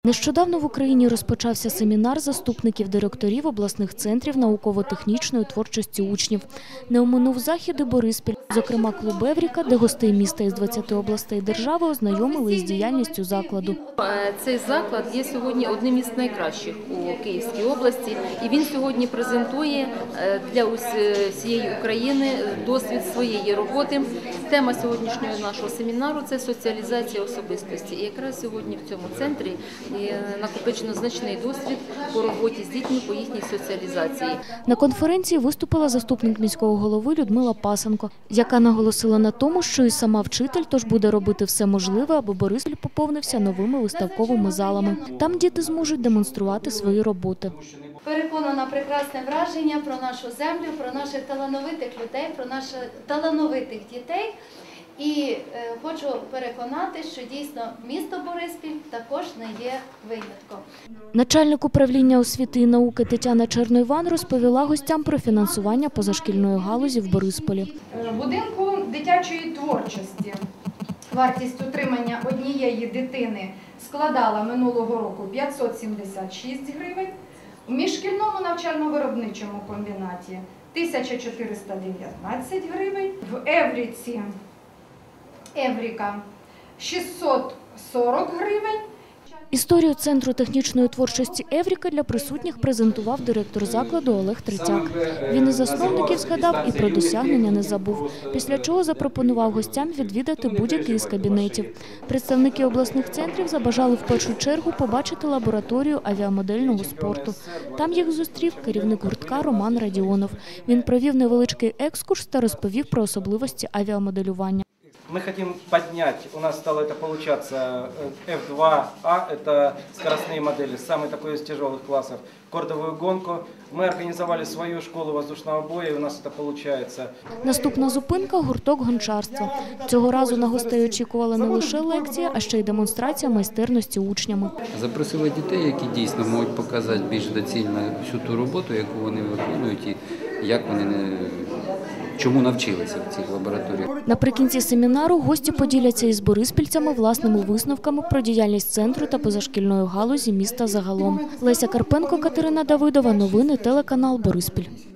Нещодавно в Україні розпочався семінар заступників директорів обласних центрів науково-технічної творчості учнів. Не оминув захід і Бориспіль, зокрема клуб «Евріка», де гостей міста із 20 областей держави ознайомили із діяльністю закладу. Цей заклад є сьогодні одним із найкращих у Київській області, і він сьогодні презентує для усієї України досвід своєї роботи. Тема сьогоднішнього нашого семінару – це соціалізація особистості. І якраз сьогодні в цьому центрі накопичено значний досвід по роботі з дітьми, по їхній соціалізації. На конференції виступила заступник міського голови Людмила Пасенко, яка наголосила на тому, що і сама вчитель, тож буде робити все можливе, аби Бориспіль поповнився новими виставковими залами. Там діти зможуть демонструвати свої роботи. Переконана прекрасне враження про нашу землю, про наших талановитих людей, про наших талановитих дітей. І хочу переконати, що дійсно місто Бориспіль також не є винятком. Начальник управління освіти і науки Тетяна Черноїван розповіла гостям про фінансування позашкільної галузі в Борисполі. Будинку дитячої творчості вартість утримання однієї дитини складала минулого року 576 гривень, у міжшкільному навчально-виробничому комбінаті 1419 гривень, в Евріка 640 гривень. Історію Центру технічної творчості «Евріка» для присутніх презентував директор закладу Олег Трицяк. Він із засновників згадав і про досягнення не забув, після чого запропонував гостям відвідати будь-який із кабінетів. Представники обласних центрів забажали в першу чергу побачити лабораторію авіамодельного спорту. Там їх зустрів керівник гуртка Роман Радіонов. Він провів невеличкий екскурс та розповів про особливості авіамоделювання. Мы хотим поднять, у нас стало это получаться F2A, это скоростные модели, самый такой из тяжелых классов, кордовую гонку. Мы организовали свою школу воздушного боя, и у нас это получается. Наступна зупинка – гурток гончарства. Цього разу на гостей очікувала не лише лекція, а ще й демонстрація майстерності учнями. Запросили дітей, які дійсно можуть показати більш доцільно всю ту роботу, яку вони виконують, і як вони чому навчилися в цих лабораторіях. Наприкінці семінару гості поділяться із бориспільцями власними висновками про діяльність центру та позашкільної галузі міста загалом. Леся Карпенко, Катерина Давидова. Новини телеканал Бориспіль.